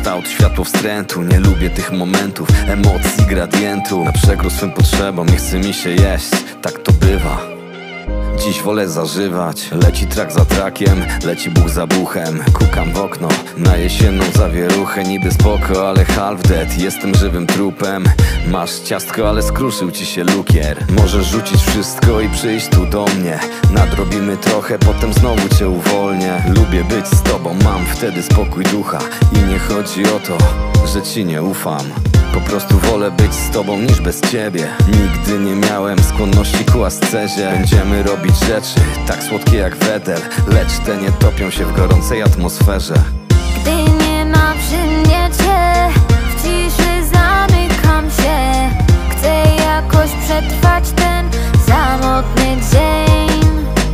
kształt, światło wstrętu. Nie lubię tych momentów, emocji, gradientu. Na przekór swym potrzebom nie chce mi się jeść, tak to bywa. Dziś wolę zażywać. Leci trak za trakiem, leci buch za buchem. Kukam w okno na jesienną zawieruchę. Niby spoko, ale half dead, jestem żywym trupem. Masz ciastko, ale skruszył ci się lukier. Możesz rzucić wszystko i przyjść tu do mnie. Nadrobimy trochę, potem znowu cię uwolnię. Lubię być z tobą, mam wtedy spokój ducha. I nie chodzi o to, że ci nie ufam. Po prostu wolę być z tobą niż bez ciebie. Nigdy nie miałem skłonności ku ascezie. Będziemy robić rzeczy tak słodkie jak wedel, lecz te nie topią się w gorącej atmosferze. Gdy nie ma przy mnie cię, w ciszy zamykam się. Chcę jakoś przetrwać ten samotny dzień.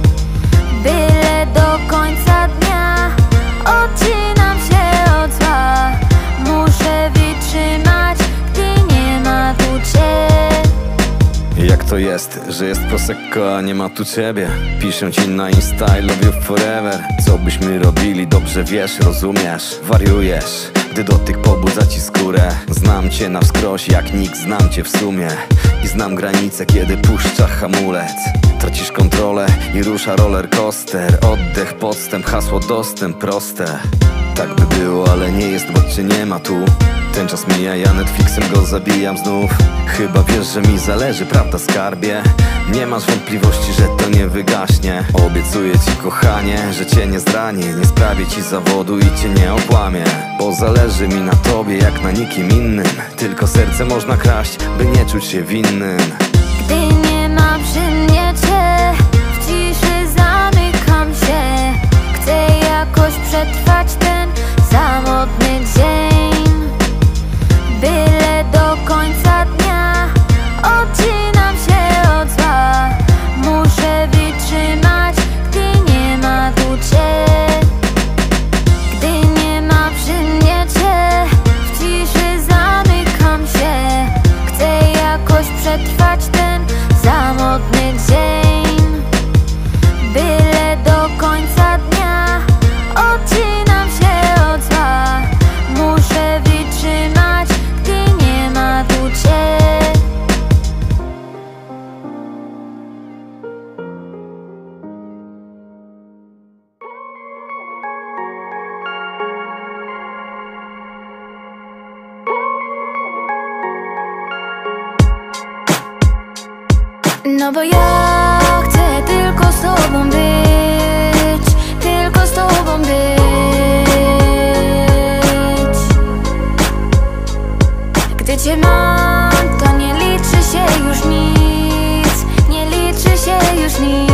Byle do końca dnia odcinam się od zła. Muszę wytrzymać, gdy nie ma tu cię. Jak to jest, że jest Prosecco, a nie ma tu ciebie? Piszę ci na Insta I love you forever. Co byśmy robili, dobrze wiesz, rozumiesz. Wariujesz, gdy dotyk pobudza ci skórę. Znam cię na wskroś, jak nikt znam cię w sumie. I znam granice, kiedy puszcza hamulec. Tracisz kontrolę i rusza roller coaster. Oddech, podstęp, hasło dostęp, proste. Tak by było, ale nie jest, bo cię nie ma tu. Ten czas mija, ja Netflixem go zabijam znów. Chyba wiesz, że mi zależy, prawda skarbie? Nie masz wątpliwości, że to nie wygaśnie. Obiecuję ci kochanie, że cię nie zranię. Nie sprawię ci zawodu i cię nie okłamię. Bo zależy mi na tobie jak na nikim innym. Tylko serce można kraść, by nie czuć się winnym. Gdy nie ma przy mnie cię, w ciszy zamykam się. Chcę jakoś przetrwać ten samotny dzień. Byle do końca dnia odcinam się od zła. Muszę wytrzymać, gdy nie ma tu cię. Gdy nie ma przy mnie cię, w ciszy zamykam się. Chcę jakoś przetrwać ten samotny dzień. Byle do końca dnia odcinam się od zła. Muszę wytrzymać, gdy nie ma tu cię. No bo ja chcę tylko z tobą być, tylko z tobą być. Gdy cię mam, to nie liczy się już nic, nie liczy się już nic.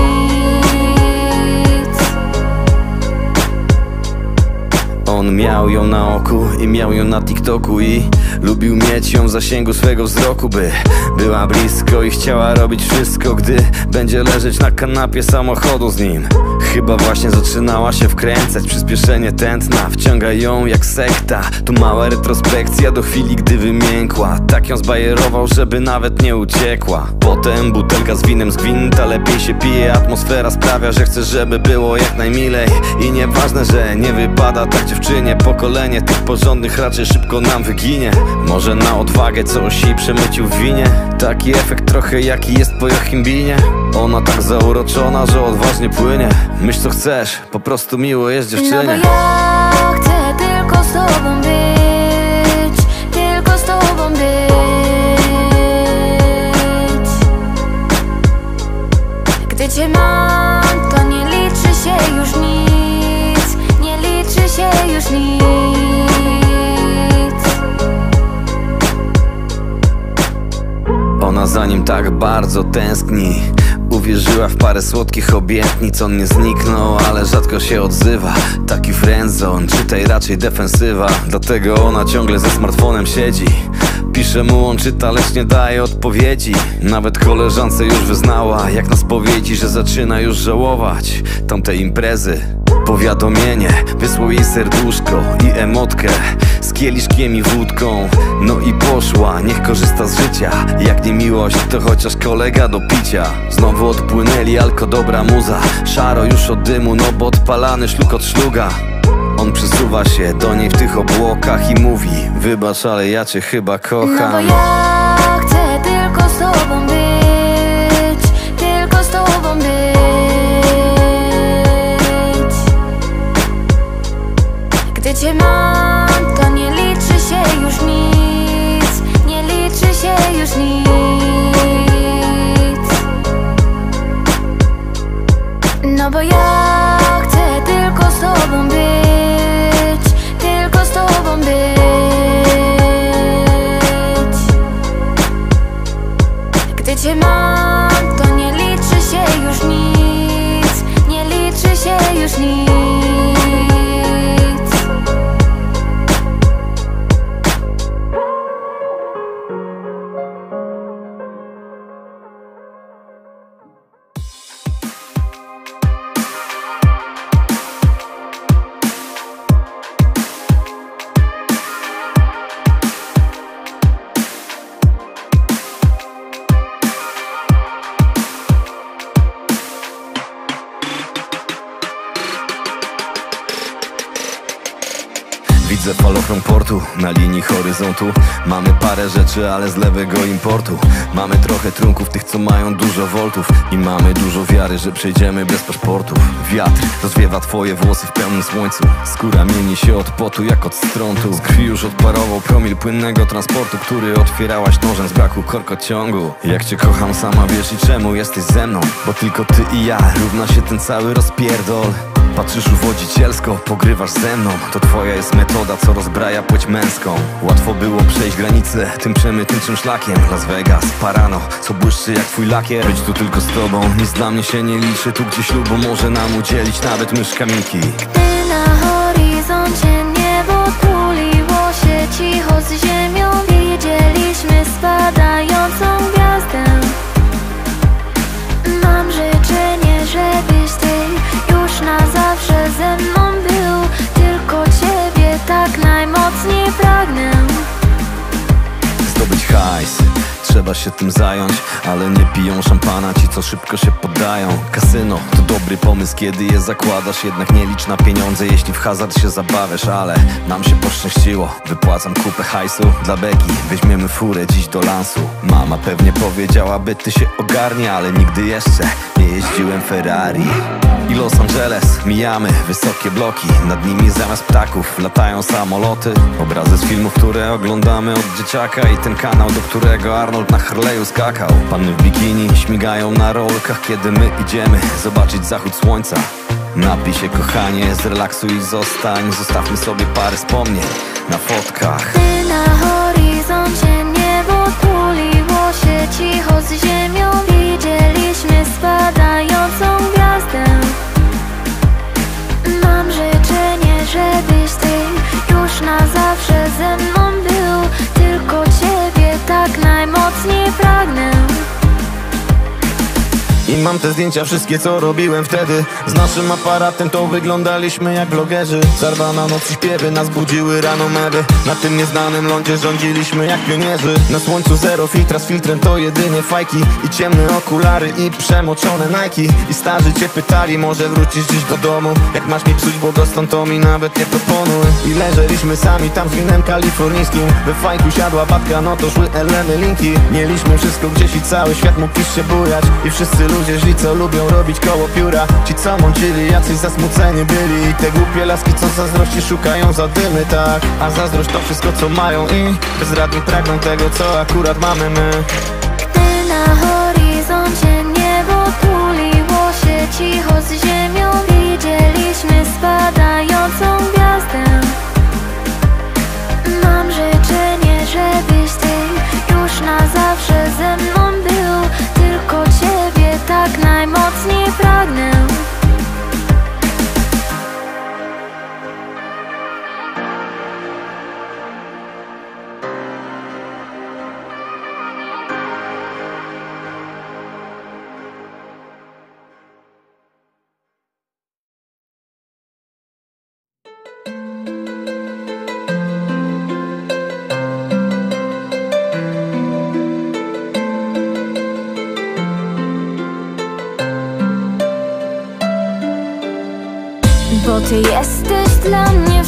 On miał ją na oku i miał ją na TikToku. I lubił mieć ją w zasięgu swego wzroku, by była blisko i chciała robić wszystko, gdy będzie leżeć na kanapie samochodu z nim. Chyba właśnie zaczynała się wkręcać, przyspieszenie tętna wciąga ją jak sekta. Tu mała retrospekcja do chwili, gdy wymiękła. Tak ją zbajerował, żeby nawet nie uciekła. Potem butelka z winem z gwinta, lepiej się pije. Atmosfera sprawia, że chcesz, żeby było jak najmilej. I nieważne, że nie wypada tak dziewczynie. Pokolenie tych porządnych raczej szybko nam wyginie. Może na odwagę coś i przemycił w winie. Taki efekt trochę jaki jest po Joachimbinie. Ona tak zauroczona, że odważnie płynie. Myśl co chcesz, po prostu miło jest dziewczynie. No bo ja chcę tylko z tobą być, tylko z tobą być. Gdy cię mam, to nie liczy się już nic, nie liczy się już nic. Ona za nim tak bardzo tęskni. Uwierzyła w parę słodkich obietnic. On nie zniknął, ale rzadko się odzywa. Taki friendzone, czytaj raczej defensywa. Dlatego ona ciągle ze smartfonem siedzi. Pisze mu, on czyta, lecz nie daje odpowiedzi. Nawet koleżance już wyznała, jak na spowiedzi, że zaczyna już żałować tamtej imprezy. Powiadomienie, wysłał jej serduszko i emotkę z kieliszkiem i wódką. No i poszła, niech korzysta z życia. Jak nie miłość, to chociaż kolega do picia. Znowu odpłynęli, alko dobra muza. Szaro już od dymu, no bo odpalany szluk od szluga. on przesuwa się do niej w tych obłokach i mówi: wybacz, ale ja cię chyba kocham. No bo ja chcę tylko z tobą być, tylko z tobą być. Gdy cię mam, to nie liczy się już nic, nie liczy się już nic. No bo ja chcę tylko z tobą być, tylko z tobą być. Gdy cię mam, to nie liczy się już nic, nie liczy się już nic. Widzę falochron portu na linii horyzontu. Mamy parę rzeczy, ale z lewego importu. Mamy trochę trunków, tych co mają dużo voltów. I mamy dużo wiary, że przejdziemy bez paszportów. Wiatr rozwiewa twoje włosy w pełnym słońcu. Skóra mieni się od potu jak od strątu. Z krwi już odparował promil płynnego transportu, który otwierałaś nożem z braku korkociągu. Jak cię kocham, sama wiesz i czemu jesteś ze mną. Bo tylko ty i ja równa się ten cały rozpierdol. Patrzysz uwodzicielsko, pogrywasz ze mną. To twoja jest metoda, co rozbraja płeć męską. Łatwo było przejść granicę tym przemytniczym szlakiem. Las Vegas, Parano, co błyszczy jak twój lakier. Być tu tylko z tobą, nic dla mnie się nie liczy. Tu gdzie ślubu może nam udzielić nawet myszka Miki. Gdy na horyzoncie niebo tuliło się cicho z ziemią, widzieliśmy spadającą gwiazdę. Mam życzenie, żebyś ty już na zawsze ze mną był. Tylko ciebie tak najmocniej pragnę. Zdobyć hajs, trzeba się tym zająć, ale nie piją szampana ci, co szybko się poddają. Kasyno to dobry pomysł, kiedy je zakładasz. Jednak nie licz na pieniądze, jeśli w hazard się zabawiasz. Ale nam się poszczęściło, wypłacam kupę hajsu dla beki, weźmiemy furę dziś do lansu. Mama pewnie powiedziałaby, ty się ogarnie, ale nigdy jeszcze nie jeździłem Ferrari. I Los Angeles, mijamy wysokie bloki, nad nimi zamiast ptaków latają samoloty. Obrazy z filmów, które oglądamy od dzieciaka i ten kanał, do którego Arnold na Harley'u skakał. Panny w bikini śmigają na rolkach, kiedy my idziemy zobaczyć zachód słońca. Napij się kochanie, zrelaksuj i zostań. Zostawmy sobie parę wspomnień na fotkach. Gdy na horyzoncie niebo tuliło się cicho z ziemią, widzieliśmy spadającą gwiazdę. Mam życzenie, żebyś ty już na zawsze ze mną był. Tylko ciebie tak najmocniej pragnę. I mam te zdjęcia wszystkie, co robiłem wtedy. Z naszym aparatem to wyglądaliśmy jak vlogerzy. Zarwana noc i śpiewy nas budziły rano medy. Na tym nieznanym lądzie rządziliśmy jak pionierzy. Na słońcu zero filtra, z filtrem to jedynie fajki. I ciemne okulary i przemoczone Nike. I starzy cię pytali, może wrócisz dziś do domu. Jak masz mi psuć błogostan, to mi nawet nie proponuj. I leżeliśmy sami tam z winem kalifornijskim. We fajku siadła babka, no to szły Eleny linki. Mieliśmy wszystko gdzieś i cały świat mógł dziś się bujać. I wszyscy ludzie źli, co lubią robić koło pióra. Ci co mącili, jacyś zasmuceni byli. I te głupie laski, co zazdrości szukają zadymy, tak. A zazdrość to wszystko, co mają i bezradnie pragną tego, co akurat mamy my. Gdy na horyzoncie niebo tuliło się cicho z ziemią, widzieliśmy spadającą gwiazdę. Mam życzenie, żebyś ty już na zawsze ze mną był. Tylko ciebie tak najmocniej pragnę. Bo ty jesteś dla mnie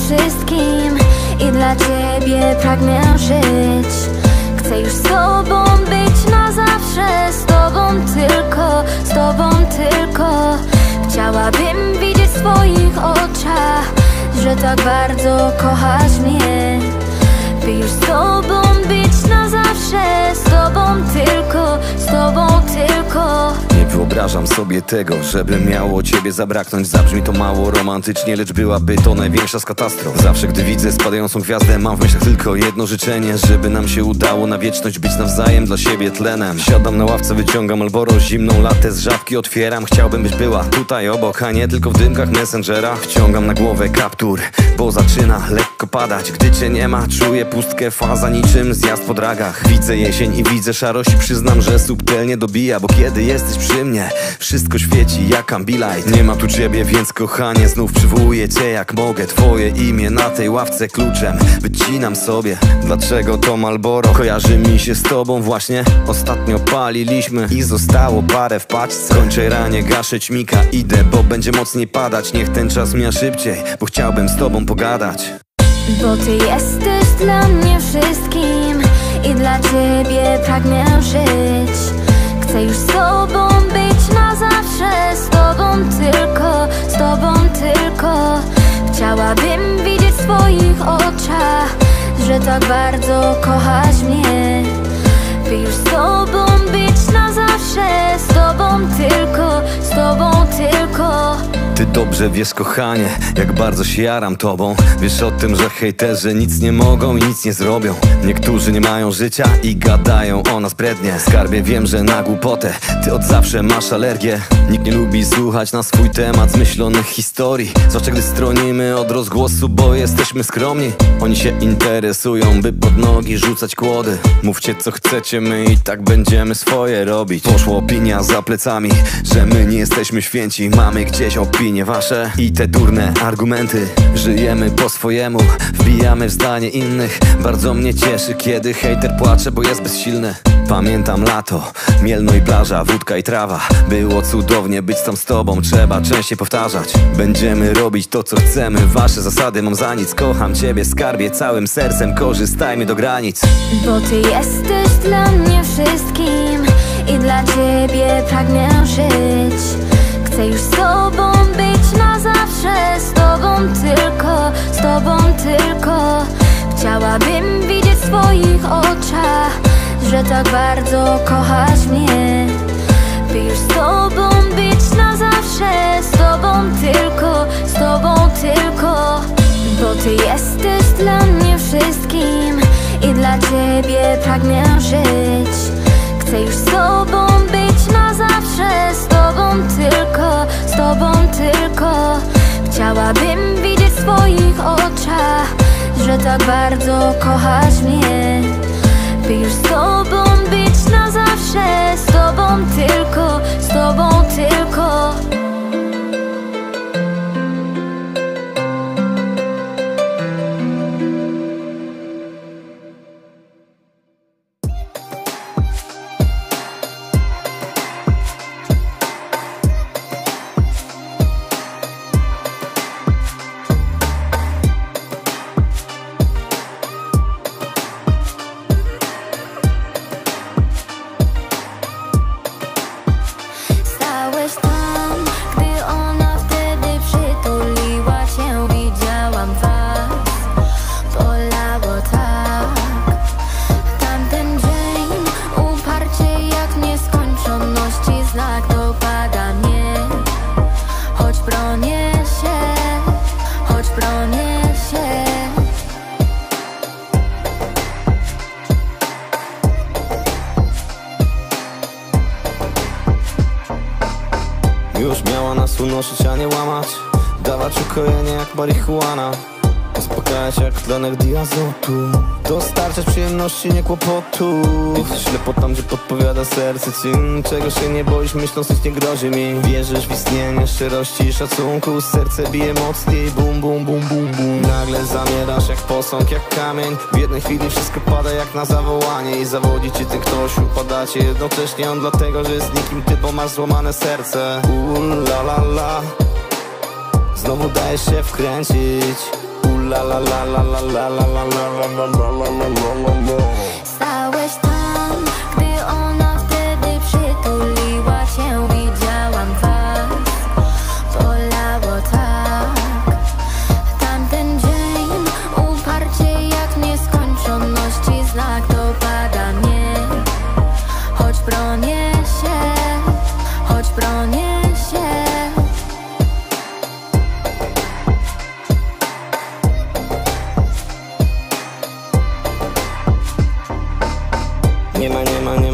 wszystkim i dla ciebie pragnę żyć. Chcę już z tobą być na zawsze, z tobą tylko, z tobą tylko. Chciałabym widzieć w twoich oczach, że tak bardzo kochasz mnie. By już z tobą być na zawsze, z tobą tylko, z tobą tylko. Nie wyobrażam sobie tego, żeby miało ciebie zabraknąć. Zabrzmi to mało romantycznie, lecz byłaby to największa z katastrof. Zawsze gdy widzę spadającą gwiazdę, mam w myślach tylko jedno życzenie: żeby nam się udało na wieczność być nawzajem dla siebie tlenem. Siadam na ławce, wyciągam Marlboro, zimną latę z żabki otwieram. Chciałbym byś była tutaj obok, a nie tylko w dymkach Messengera. Wciągam na głowę kaptur, bo zaczyna lekko padać. Gdy cię nie ma, czuję pustkę, faza niczym zjazd po dragach. Widzę jesień i widzę szarość, przyznam, że subtelnie dobija. Bo kiedy jesteś przy mnie, wszystko świeci jak ambilight. Nie ma tu ciebie, więc kochanie, znów przywołuję cię jak mogę. Twoje imię na tej ławce kluczem wycinam sobie. Dlaczego to Marlboro kojarzy mi się z tobą właśnie? Ostatnio paliliśmy i zostało parę w paczce. Kończę ranie, gaszę ćmika, idę, bo będzie mocniej padać. Niech ten czas mija szybciej, bo chciałbym z tobą pogadać. Bo ty jesteś dla mnie wszystkim i dla ciebie pragnę żyć. Chcę już z tobą być na zawsze, z tobą tylko, z tobą tylko. Chciałabym widzieć w twoich oczach, że tak bardzo kochasz mnie. By już z tobą być na zawsze, z tobą tylko, z tobą tylko. Ty dobrze wiesz, kochanie, jak bardzo się jaram tobą. Wiesz o tym, że hejterzy nic nie mogą i nic nie zrobią. Niektórzy nie mają życia i gadają o nas brednie. Skarbie, wiem, że na głupotę ty od zawsze masz alergię. Nikt nie lubi słuchać na swój temat zmyślonych historii, zwłaszcza gdy stronimy od rozgłosu, bo jesteśmy skromni. Oni się interesują, by pod nogi rzucać kłody. Mówcie co chcecie, my i tak będziemy swoje robić. Poszła opinia za plecami, że my nie jesteśmy święci. Mamy gdzieś opinie wasze i te durne argumenty. Żyjemy po swojemu, wbijamy w zdanie innych. Bardzo mnie cieszy, kiedy hejter płacze, bo jest bezsilny. Pamiętam lato, Mielno i plaża, wódka i trawa. Było cudownie być tam z tobą, trzeba częściej powtarzać. Będziemy robić to co chcemy, wasze zasady mam za nic. Kocham ciebie, skarbie, całym sercem, korzystajmy do granic. Bo ty jesteś dla mnie wszystkim i dla ciebie pragnę żyć. Chcę już z tobą być na zawsze, z tobą tylko, z tobą tylko. Chciałabym widzieć w twoich oczach, że tak bardzo kochasz mnie. By już z tobą być na zawsze, z tobą tylko, z tobą tylko. Bo ty jesteś dla mnie wszystkim i dla ciebie pragnę żyć. Chcę już z tobą być na zawsze, z tobą tylko, z tobą tylko. Chciałabym widzieć w twoich oczach, że tak bardzo kochasz mnie. By już z tobą być na zawsze, z tobą tylko, z tobą tylko. Już miała nas unosić, a nie łamać, dawać ukojenie jak marihuana, uspokajać jak tlenek diazotu, dostarczać przyjemności, nie kłopotu. Jesteś ślepo tam, gdzie podpowiada serce ci, czego się nie boisz, myśląc nic nie grozi mi. Wierzysz w istnienie szczerości i szacunku, serce bije mocniej, bum bum bum bum bum. Nagle zamierasz jak posąg, jak kamień, w jednej chwili wszystko pada jak na zawołanie. I zawodzi ci ten ktoś, upadacie jednocześnie. On dlatego, że jest nikim ty, bo masz złamane serce. La la la, znowu dajesz się wkręcić. la la la la la la la la la la. Stałeś tam, gdy ona wtedy przytuliła cię. Widziałam was, bolało tak. Tamten dzień uparcie jak nieskończoności znak dopada mnie. Choć bronię się, choć bronię się. Nie ma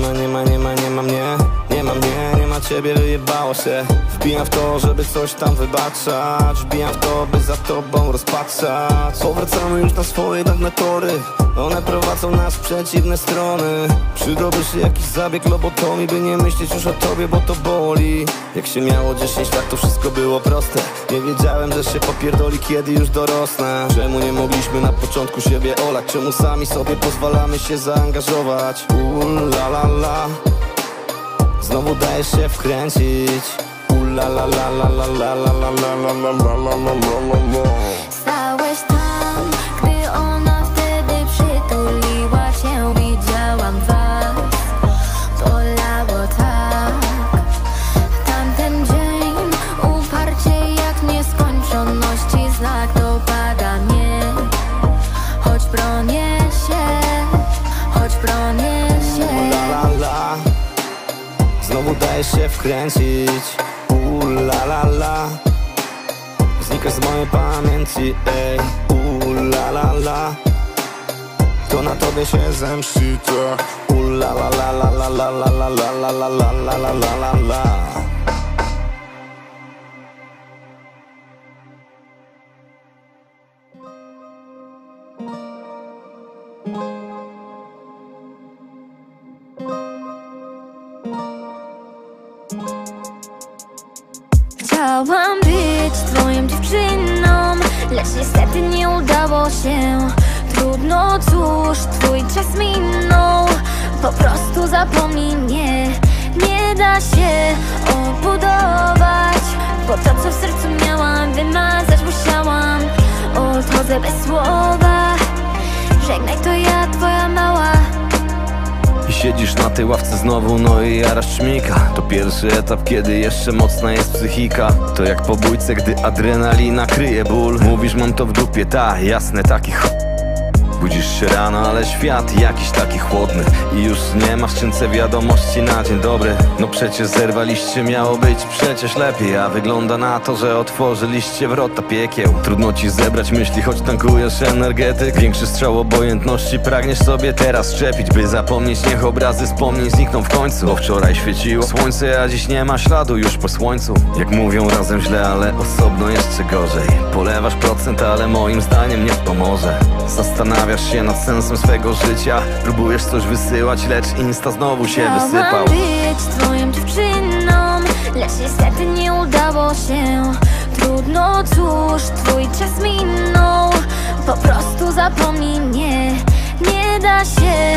mnie, nie ma ciebie, wyjebało się. Wbijam w to, żeby coś tam wybaczać. Wbijam w to, by za tobą rozpatrzać. Powracamy już na swoje dawne tory. One prowadzą nas w przeciwne strony. Przydałby się jakiś zabieg lobotomii, by nie myśleć już o tobie, bo to boli. Jak się miało 10 lat, to wszystko było proste. Nie wiedziałem, że się popierdoli, kiedy już dorosnę. Czemu nie mogliśmy na początku siebie olać? Czemu sami sobie pozwalamy się zaangażować? La la la. Znowu dajesz się wkręcić. La la la la la la la la la la la la. Stałeś tam, gdy ona wtedy przytuliła cię. Widziałam was, bolało tak. Tamten dzień uparcie jak nieskończoności znak dopada mnie. Choć bronię się, choć bronię się. La la la. Znowu dajesz się wkręcić. La la la. Znikasz z mojej pamięci, ej. La la la. To na tobie się zemści, tak. La la la la la la la la la la la la la la la la. Chciałam być twoją dziewczyną, lecz niestety nie udało się. Trudno, cóż, twój czas minął. Po prostu zapomnij mnie. Nie da się odbudować, bo to co w sercu miałam wymazać musiałam. Odchodzę bez słowa. Żegnaj, to ja, twoja mała. I siedzisz na tej ławce znowu, no i jarasz czmika. To pierwszy etap, kiedy jeszcze mocna jest psychika. To jak po bójce, gdy adrenalina kryje ból. Mówisz, mam to w dupie, ta, jasne, taki Budzisz się rano, ale świat jakiś taki chłodny. I już nie ma w skrzynce wiadomości na dzień dobry. No przecież zerwaliście, miało być przecież lepiej. A wygląda na to, że otworzyliście wrota piekieł. Trudno ci zebrać myśli, choć tankujesz energetyk. Większy strzał obojętności pragniesz sobie teraz szczepić, by zapomnieć, niech obrazy wspomnień znikną w końcu. Bo wczoraj świeciło słońce, a dziś nie ma śladu już po słońcu. Jak mówią, razem źle, ale osobno jeszcze gorzej. Polewasz procent, ale moim zdaniem nie pomoże. Zastanawiasz się nad sensem swego życia. Próbujesz coś wysyłać, lecz Insta znowu się wysypał. Chciałam być twoją dziewczyną, lecz niestety nie udało się. Trudno, cóż, twój czas minął. Po prostu zapomnij mnie. Nie da się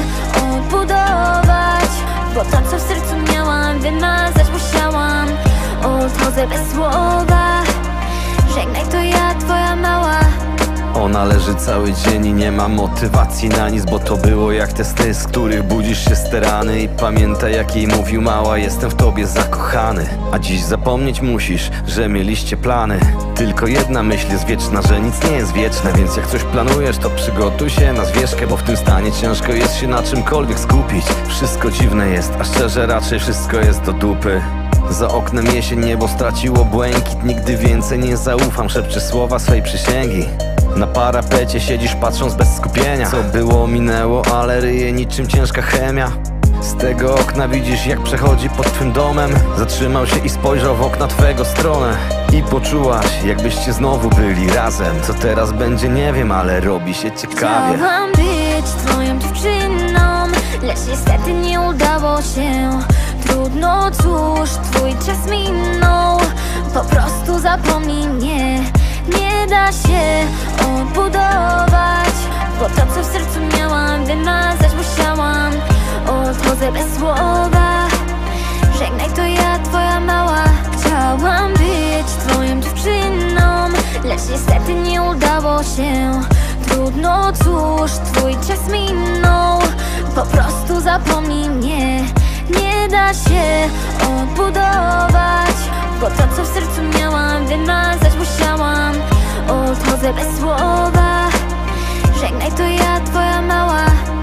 odbudować, bo to co w sercu miałam wymazać musiałam. Odchodzę bez słowa. Żegnaj, to ja, twoja mała. Ona leży cały dzień i nie ma motywacji na nic, bo to było jak te sny, z których budzisz się sterany. I pamiętaj, jak jej mówił, mała, jestem w tobie zakochany. A dziś zapomnieć musisz, że mieliście plany. Tylko jedna myśl jest wieczna, że nic nie jest wieczne. Więc jak coś planujesz, to przygotuj się na zwierzchę, bo w tym stanie ciężko jest się na czymkolwiek skupić. Wszystko dziwne jest, a szczerze raczej wszystko jest do dupy. Za oknem jesień, niebo straciło błękit. Nigdy więcej nie zaufam, szepczę słowa swej przysięgi. Na parapecie siedzisz patrząc bez skupienia. Co było minęło, ale ryje niczym ciężka chemia. Z tego okna widzisz, jak przechodzi pod twym domem. Zatrzymał się i spojrzał w okna twego stronę. I poczułaś, jakbyście znowu byli razem. Co teraz będzie, nie wiem, ale robi się ciekawie. Chciałam być twoją dziewczyną, lecz niestety nie udało się. Trudno, cóż, twój czas minął. Po prostu zapomnij mnie. Nie da się odbudować, bo to co w sercu miałam wymazać musiałam. Odchodzę bez słowa. Żegnaj, to ja, twoja mała. Chciałam być twoją dziewczyną, lecz niestety nie udało się. Trudno, cóż, twój czas minął. Po prostu zapomnij mnie. Nie da się odbudować, bo to, co w sercu miałam, wymazać musiałam. Odchodzę bez słowa. Żegnaj, to ja, twoja mała.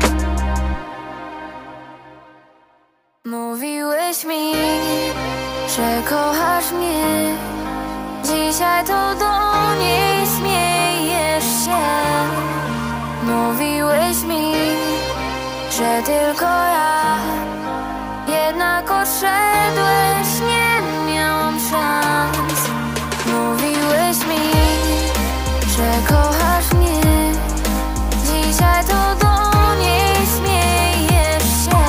Mówiłeś mi, że kochasz mnie. Dzisiaj to do niej śmiejesz się. Mówiłeś mi, że tylko ja. Jednak odszedłeś, nie miałam szans. Mówiłeś mi, że kochasz mnie. Dzisiaj to do niej śmiejesz się.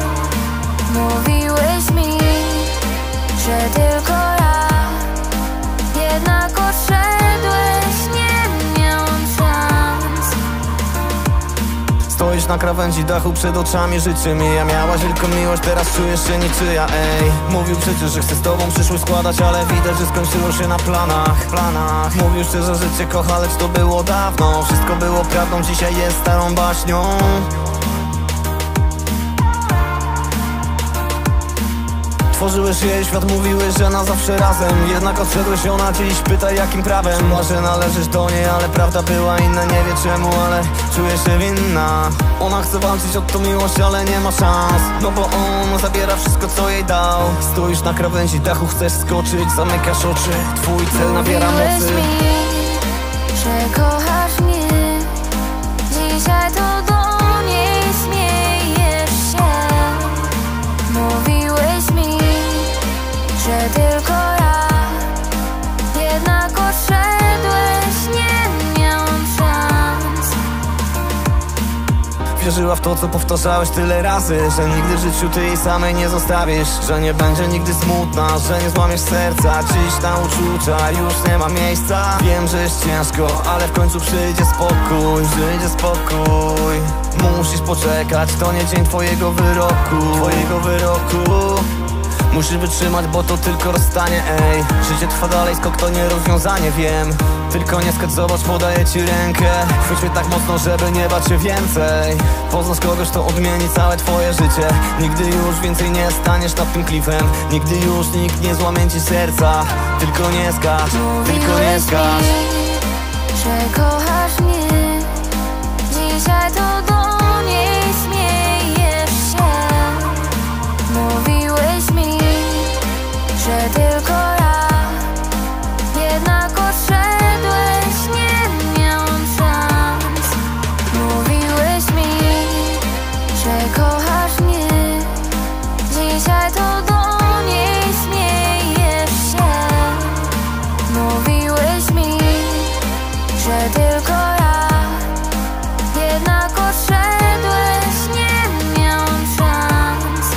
Mówiłeś mi, że tylko ja. Jednak odszedłeś, nie miałam szans. Stoisz na krawędzi dachu, przed oczami życie mija. Miałaś wielką miłość, teraz czujesz się niczyja, ej. Mówił przecież, że chce z tobą przyszłość składać, ale widać, że skończyło się na planach. Mówił szczerze, że cię kocha, lecz to było dawno. Wszystko było prawdą, dzisiaj jest starą baśnią. Tworzyłeś jej świat, mówiłeś, że na zawsze razem. Jednak odszedłeś, ona dziś pyta, jakim prawem. Czuła, że należysz do niej, ale prawda była inna. Nie wie czemu, ale czuje się winna. Ona chce walczyć o tą miłość, ale nie ma szans. No bo on zabiera wszystko, co jej dał. Stoisz na krawędzi dachu, chcesz skoczyć, zamykasz oczy. Twój cel nabiera mocy. Mówiłeś mi, że kochasz mnie. Dzisiaj to do niej śmiejesz się. Mówiłeś mi, że tylko ja. Jednak odszedłeś, nie miałam szans. Wierzyła w to, co powtarzałeś tyle razy, że nigdy w życiu ty jej samej nie zostawisz. Że nie będzie nigdy smutna, że nie złamiesz serca. Dziś na uczucia już nie ma miejsca. Wiem, że jest ciężko, ale w końcu przyjdzie spokój. Przyjdzie spokój. Musisz poczekać, to nie dzień twojego wyroku. Musisz wytrzymać, bo to tylko rozstanie, ej. Życie trwa dalej, skok to nie rozwiązanie, wiem. Tylko nie skacz, zobacz, podaję ci rękę. Chwyć mnie tak mocno, żeby nie bać się więcej. Poznasz kogoś, to odmieni całe twoje życie. Nigdy już więcej nie staniesz nad tym klifem. Nigdy już nikt nie złamie ci serca. Tylko nie skacz, tylko nie skacz. Że kochasz mnie. Dzisiaj to do niej śmiejesz się. Mówiłeś mi, że tylko ja. Jednak odszedłeś, nie miałam szans. Mówiłeś mi, że kochasz mnie. Dzisiaj to do niej śmiejesz się. Mówiłeś mi, że tylko ja. Jednak odszedłeś, nie miałam szans.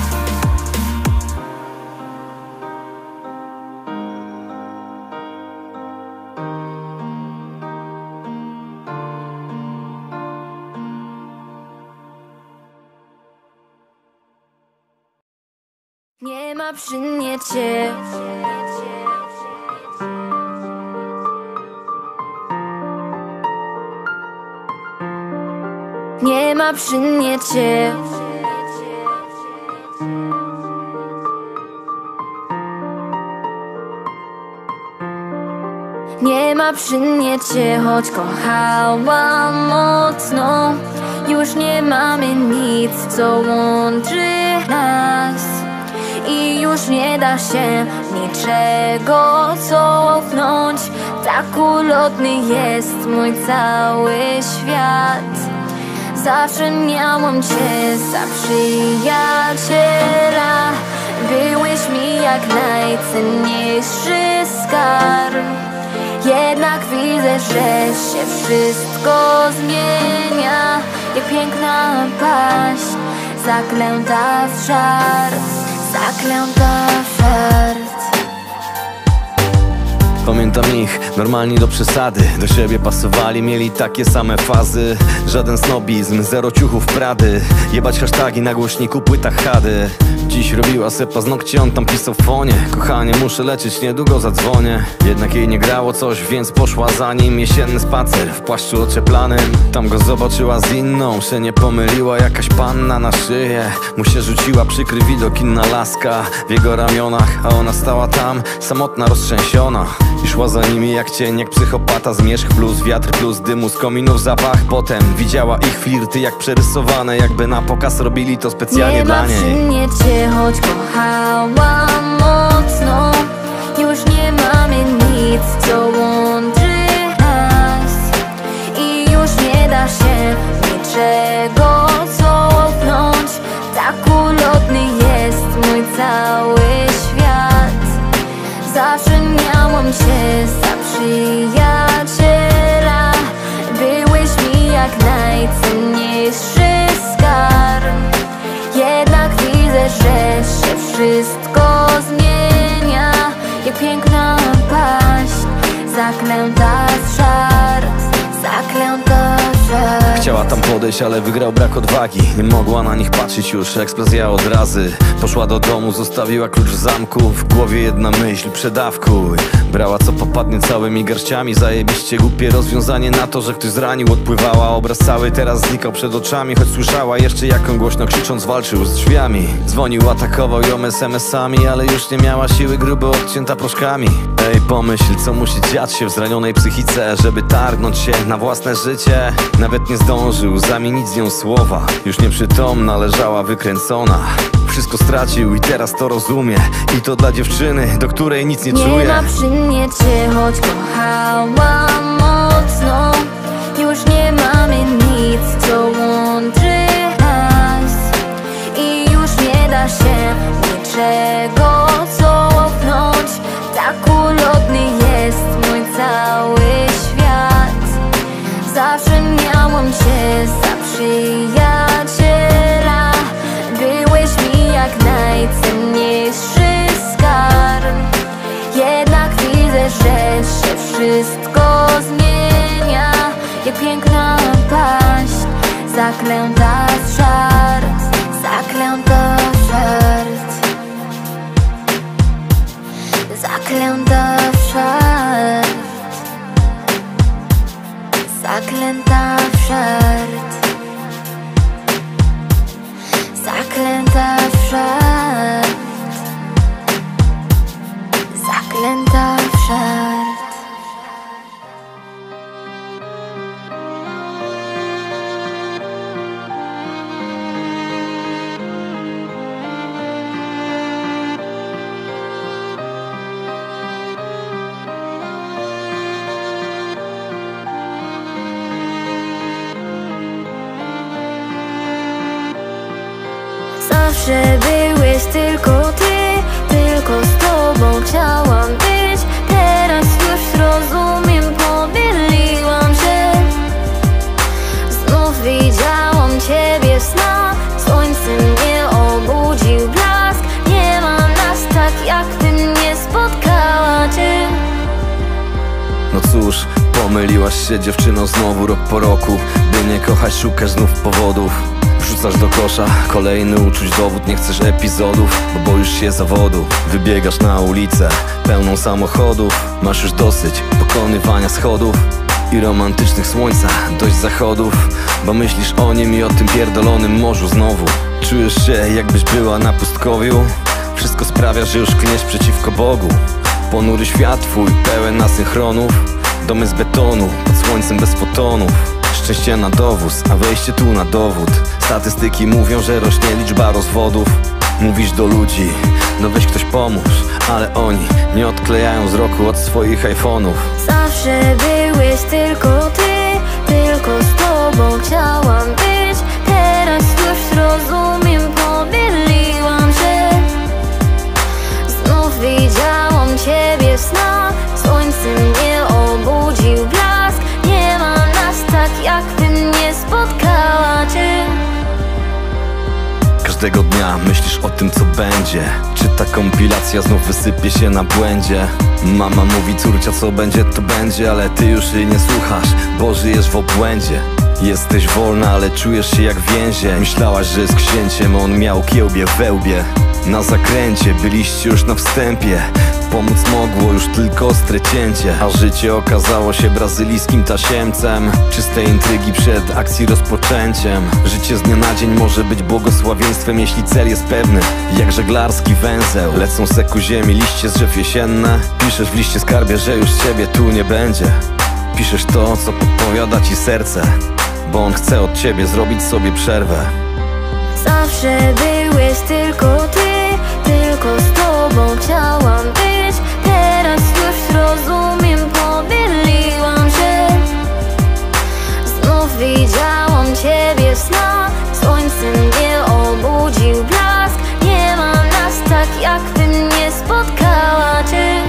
Nie ma przy mnie cię. Nie ma przy mnie cię. Nie ma przy mnie cię, choć kochałam mocno. Już nie mamy nic, co łączy nas. I już nie da się niczego cofnąć. Tak ulotny jest mój cały świat. Zawsze miałam cię za przyjaciela. Byłeś mi jak najcenniejszy skarb. Jednak widzę, że się wszystko zmienia. Jak piękna paść, zaklęta w żart. Zaklęta w żart. Pamiętam ich, normalni do przesady. Do siebie pasowali, mieli takie same fazy. Żaden snobizm, zero ciuchów Prady. Jebać hashtagi na głośniku, płytach chady. Dziś robiła se paznokcie, on tam pisał w fonie. Kochanie, muszę lecieć, niedługo zadzwonię. Jednak jej nie grało coś, więc poszła za nim. Jesienny spacer w płaszczu ocieplanym. Tam go zobaczyła z inną, się nie pomyliła. Jakaś panna na szyję, mu się rzuciła przykry widok, inna laska w jego ramionach. A ona stała tam, samotna, roztrzęsiona. I szła za nimi jak cień, jak psychopata. Zmierzch plus wiatr plus dymu z kominów zapach. Potem widziała ich flirty jak przerysowane, jakby na pokaz robili to specjalnie dla niej. Nie ma przy mnie cię, choć kochałam mocno. Już nie mamy nic, co łączy nas. I już nie da się niczego cofnąć. Tak ulotny jest mój cały świat. Zawsze miałam cię za przyjaciela. Byłeś mi jak najcenniejszy skarb. Jednak widzę, że się wszystko zmienia. Jak piękna paść, zaklęta w żart, zaklęta w żart. Chciała tam podejść, ale wygrał brak odwagi. Nie mogła na nich patrzeć już, eksplozja od razy. Poszła do domu, zostawiła klucz w zamku. W głowie jedna myśl, przedawkuj. Brała co popadnie całymi garściami. Zajebiście głupie rozwiązanie na to, że ktoś zranił. Odpływała, obraz cały teraz znikał przed oczami. Choć słyszała jeszcze jak on głośno krzycząc walczył z drzwiami. Dzwonił, atakował ją SMS-ami, ale już nie miała siły, grubo odcięta proszkami. Ej, pomyśl, co musi dziać się w zranionej psychice, żeby targnąć się na własne życie. Nawet nie zdążył zamienić z nią słowa. Już nieprzytomna, leżała wykręcona. Wszystko stracił i teraz to rozumie. I to dla dziewczyny, do której nic nie czuje. Nie ma przy mnie cię, choć kochałam mocno. Już nie mamy nic, co łączy nas. I już nie da się niczego cofnąć. Tak ulotny jest mój cały świat. Zawsze miałam cię za przyjaciela. Byłeś mi jak najcenniejszy skarb. Jednak widzę, że się wszystko zmienia. Jak piękna paść, zaklęta w żart, zaklęta w żart, zaklęta w żart, zaklęta w żart, zaklęta w żart, zaklęta w żart. Zawsze byłeś tylko ty, tylko z tobą chciałam być. Teraz już rozumiem, pomyliłam się. Znów widziałam ciebie w snach. Słońce mnie obudził blask. Nie ma nas tak, jakbym nie spotkała cię. No cóż, pomyliłaś się dziewczyno znowu rok po roku. By nie kochać, szukasz znów powodów. Wrzucasz do kosza kolejny uczuć dowód. Nie chcesz epizodów, bo boisz się zawodu. Wybiegasz na ulicę pełną samochodów. Masz już dosyć pokonywania schodów i romantycznych słońca, dość zachodów. Bo myślisz o nim i o tym pierdolonym morzu znowu. Czujesz się jakbyś była na pustkowiu. Wszystko sprawia, że już klniesz przeciwko Bogu. Ponury świat twój, pełen asynchronów. Domy z betonu, pod słońcem bez fotonów. Szczęście na dowóz, a wejście tu na dowód. Statystyki mówią, że rośnie liczba rozwodów. Mówisz do ludzi, no weź ktoś pomóż, ale oni nie odklejają wzroku od swoich iPhone'ów. Zawsze byłeś tylko ty, tylko z tobą chciałam być. Teraz już rozumiem, pomyliłam się. Znów widziałam ciebie w snach. Słońce mnie obudził blask. Nie ma nas tak, jakbym nie spotkała cię. Każdego dnia myślisz o tym, co będzie. Czy ta kompilacja znów wysypie się na błędzie? Mama mówi, córcia, co będzie, to będzie, ale ty już jej nie słuchasz, bo żyjesz w obłędzie. Jesteś wolna, ale czujesz się jak w więzie. Myślałaś, że jest księciem, on miał kiełbie we łbie. Na zakręcie byliście już na wstępie. Pomóc mogło już tylko ostre cięcie, a życie okazało się brazylijskim tasiemcem czystej intrygi przed akcji rozpoczęciem. Życie z dnia na dzień może być błogosławieństwem, jeśli cel jest pewny, jak żeglarski węzeł. Lecą se ku ziemi liście z drzew jesienne. Piszesz w liście skarbie, że już ciebie tu nie będzie. Piszesz to, co podpowiada ci serce, bo on chce od ciebie zrobić sobie przerwę. Zawsze byłeś tylko ty, tylko z tobą chciałam być. Teraz już rozumiem, pomyliłam się. Znów widziałam ciebie w snach, słońce mnie obudził blask. Nie ma nas tak, jakbym nie spotkała cię.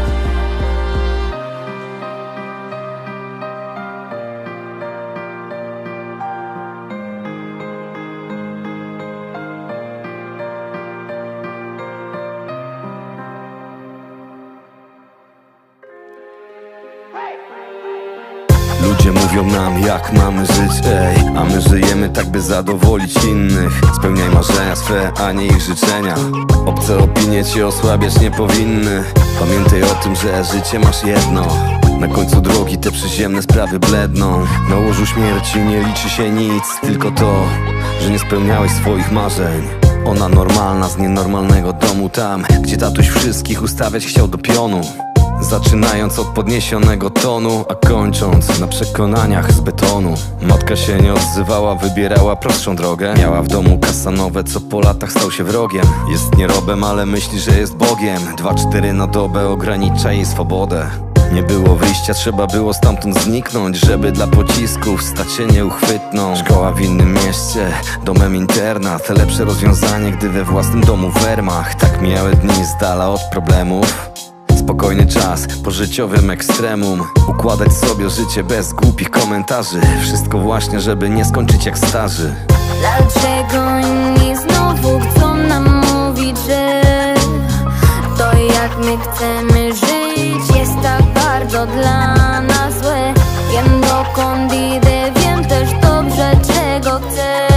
Ludzie mówią nam, jak mamy żyć, a my żyjemy tak, by zadowolić innych. Spełniaj marzenia swe, a nie ich życzenia. Obce opinie cię osłabiać nie powinny. Pamiętaj o tym, że życie masz jedno. Na końcu drogi te przyziemne sprawy bledną. Na łożu śmierci nie liczy się nic, tylko to, że nie spełniałeś swoich marzeń. Ona normalna z nienormalnego domu, tam gdzie tatuś wszystkich ustawiać chciał do pionu. Zaczynając od podniesionego tonu, a kończąc na przekonaniach z betonu. Matka się nie odzywała, wybierała prostszą drogę. Miała w domu kasanowe, co po latach stał się wrogiem. Jest nierobem, ale myśli, że jest Bogiem. 2-4 na dobę ogranicza jej swobodę. Nie było wyjścia, trzeba było stamtąd zniknąć, żeby dla pocisków stać się nieuchwytną. Szkoła w innym mieście, domem internat. Lepsze rozwiązanie, gdy we własnym domu Wehrmacht. Tak mijały dni z dala od problemów. Spokojny czas po życiowym ekstremum. Układać sobie życie bez głupich komentarzy. Wszystko właśnie, żeby nie skończyć jak starzy. Dlaczego inni znowu chcą nam mówić, że to jak my chcemy żyć jest tak bardzo dla nas złe. Wiem, dokąd idę, wiem też dobrze, czego chcę.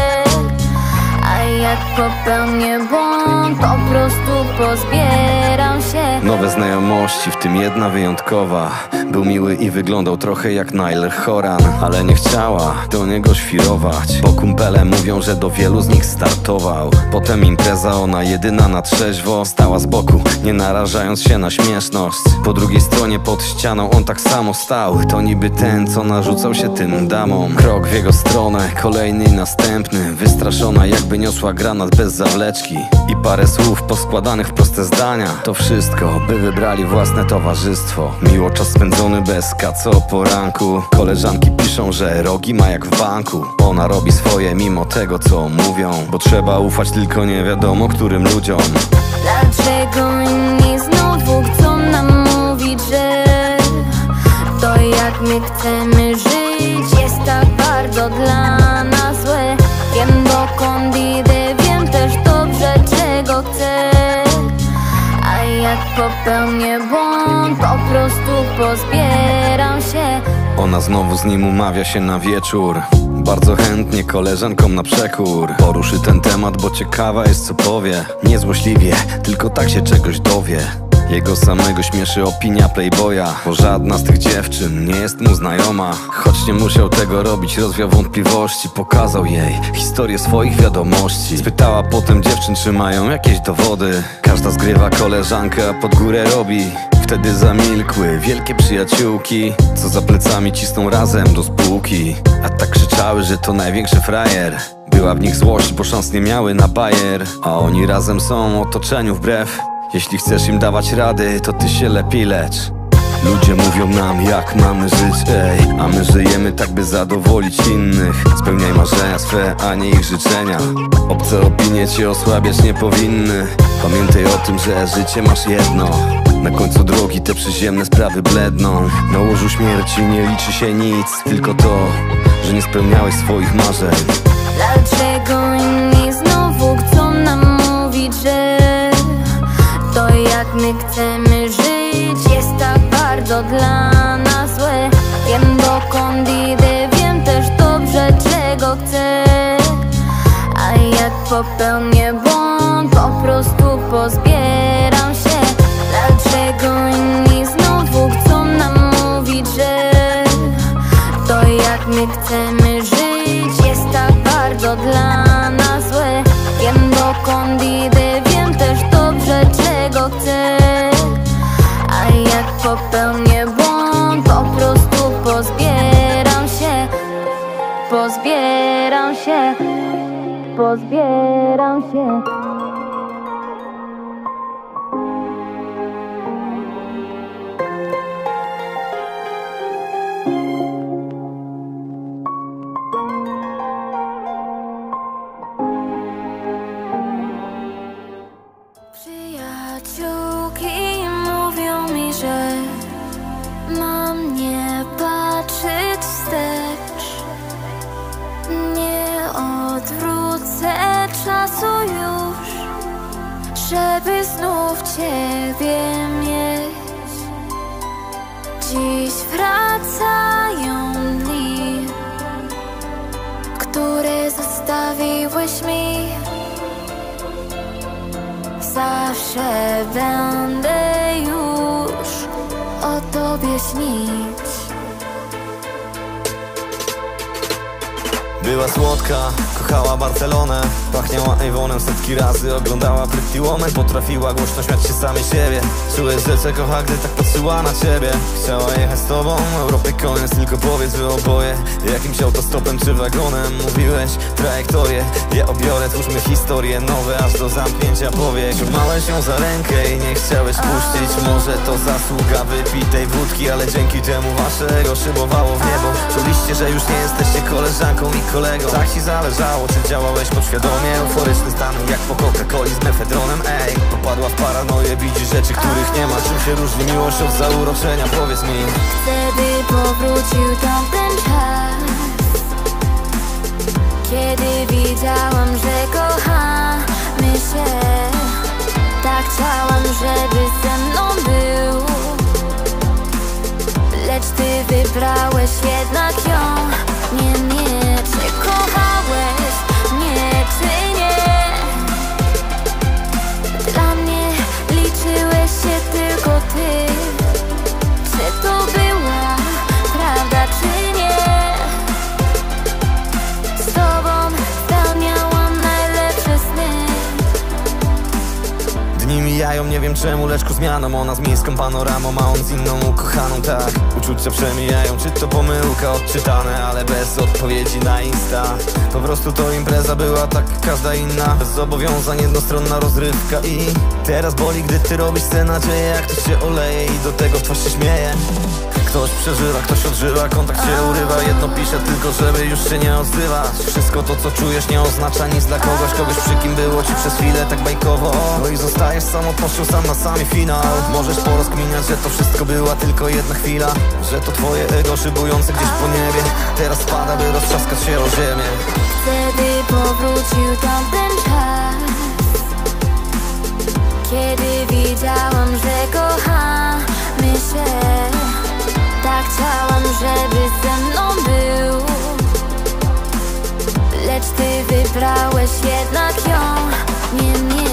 A jak popełnię błąd, po prostu pozbieram się. Nowe znajomości, w tym jedna wyjątkowa. Był miły i wyglądał trochę jak Niall Horan, ale nie chciała do niego świrować, bo kumpele mówią, że do wielu z nich startował. Potem impreza, ona jedyna na trzeźwo. Stała z boku, nie narażając się na śmieszność. Po drugiej stronie pod ścianą on tak samo stał. To niby ten, co narzucał się tym damom. Krok w jego stronę, kolejny i następny. Wystraszona, jakby niosła granat bez zawleczki. I parę słów poskładanych w proste zdania. To wszystko, by wybrali własne towarzystwo. Miło czas spędzony bez kaco o poranku. Koleżanki piszą, że rogi ma jak w banku. Ona robi swoje mimo tego, co mówią, bo trzeba ufać tylko nie wiadomo którym ludziom. Dlaczego inni znowu chcą nam mówić, że to jak my chcemy żyć jest tak bardzo dla nas złe. Wiem, dokąd idę, wiem też dobrze, czego chcę. A jak popełnię błąd, po prostu pozbieram się. Ona znowu z nim umawia się na wieczór. Bardzo chętnie koleżankom na przekór. Poruszy ten temat, bo ciekawa jest, co powie. Niezłośliwie, tylko tak się czegoś dowie. Jego samego śmieszy opinia playboya, bo żadna z tych dziewczyn nie jest mu znajoma. Choć nie musiał tego robić, rozwiał wątpliwości. Pokazał jej historię swoich wiadomości. Spytała potem dziewczyn, czy mają jakieś dowody. Każda zgrywa koleżankę, a pod górę robi. Wtedy zamilkły wielkie przyjaciółki, co za plecami cisną razem do spółki. A tak krzyczały, że to największy frajer. Była w nich złość, bo szans nie miały na bajer. A oni razem są otoczeniu wbrew. Jeśli chcesz im dawać rady, to ty się lepiej lecz. Ludzie mówią nam, jak mamy żyć, a my żyjemy tak, by zadowolić innych. Spełniaj marzenia swe, a nie ich życzenia. Obce opinie cię osłabiać nie powinny. Pamiętaj o tym, że życie masz jedno. Na końcu drogi te przyziemne sprawy bledną. Na łożu śmierci nie liczy się nic, tylko to, że nie spełniałeś swoich marzeń. Dlaczego inni znowu chcą A jak popełnię błąd, po prostu pozbieram się. Dlaczego inni znowu chcą nam mówić, że to jak my chcemy żyć jest tak bardzo dla nas złe. Wiem dokąd idę, wiem też dobrze czego chcę. A jak popełnię błąd, po prostu pozbieram się. Pozbieram się. Pozbieram się. Przyjaciółki mówią mi, że mam nie patrzeć wstecz. Nie odwrócę czasu już, żeby znów Ciebie mieć. Dziś wracają dni, które zostawiłeś mi. Zawsze będę już o Tobie śnić. Była słodka, kochała Barcelonę, pachniała Avonem setki razy, oglądała Pretty Woman. Potrafiła głośno śmiać się samej siebie. Czułeś, że cię kocha, gdy tak patrzyła na ciebie. Chciała jechać z tobą, Europy koniec, tylko powiedz, że oboje jakimś autostopem czy wagonem. Mówiłeś trajektorię, ja obiorę, twórzmy historie nowe aż do zamknięcia powiek. Trzymałeś ją za rękę i nie chciałeś puścić. Może to zasługa wypitej wódki, ale dzięki temu waszego szybowało w niebo. Czuliście, że już nie jesteście koleżanką i kolegą. Tak ci zależało, czy działałeś podświadomie. Euforyczny stan jak po Coca-Coli z mefedronem. Ej, popadła w paranoję, widzi rzeczy, których nie ma. Czym się różni miłość od zauroczenia, powiedz mi. Chcę, by powrócił tamten czas, kiedy widziałam, że kochamy się. Tak chciałam, żeby ze mną był, lecz ty wybrałeś jednak ją. Nie, czy kochałeś mnie, czy nie? Dla mnie liczyłeś się tylko ty. Czy to była prawda, czy nie? Z tobą spełniałam najlepsze sny. Dni mijają, nie wiem czemu, lecz ku zmianom. Ona z miejską panoramą, a on z inną ukochaną, tak. Uczucia przemijają, czy to pomyłka odczytane, ale bez odpowiedzi na Insta. Po prostu to impreza była tak jak każda inna, bez zobowiązań, jednostronna rozrywka. I teraz boli, gdy ty robisz scenę, dzieje jak to się oleje i do tego twarz się śmieje. Ktoś przeżywa, ktoś odżywa, kontakt się urywa. Jedno pisze tylko, żeby już się nie odzywać. Wszystko to, co czujesz, nie oznacza nic dla kogoś, przy kim było ci przez chwilę tak bajkowo. No i zostajesz samotnością, sam na sami finał. Możesz porozkminiać, że to wszystko była tylko jedna chwila, że to twoje ego szybujące gdzieś po niebie teraz spada, by roztrzaskać się o ziemię. Chcę, by powrócił tamten czas, kiedy widziałam, że kochamy się. Tak chciałam, żeby ze mną był, lecz ty wybrałeś jednak ją. Nie,